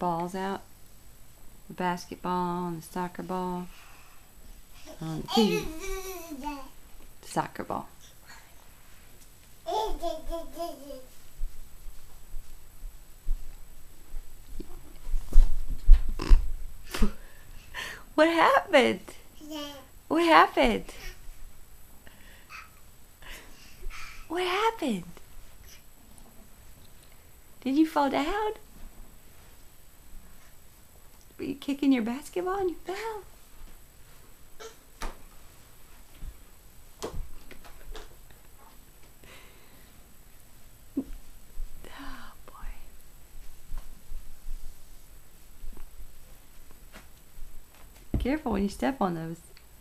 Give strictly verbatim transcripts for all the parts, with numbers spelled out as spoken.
balls out. The basketball and the soccer ball. Um, the soccer ball. What happened? What happened? What happened? Did you fall down? Were you kicking your basketball and you fell? Oh boy. Careful when you step on those.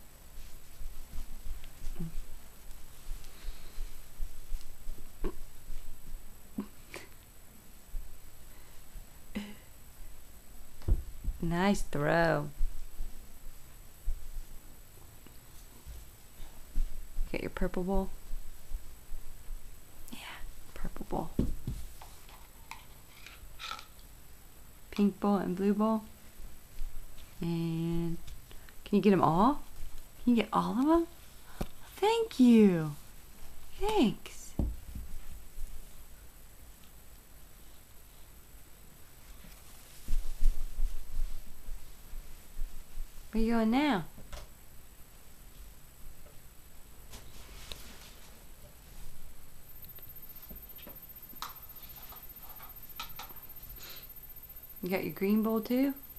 Nice throw. Get your purple ball. Yeah, purple ball. Pink ball and blue ball. And can you get them all? Can you get all of them? Thank you. Thanks. Where you going now? You got your green bowl too?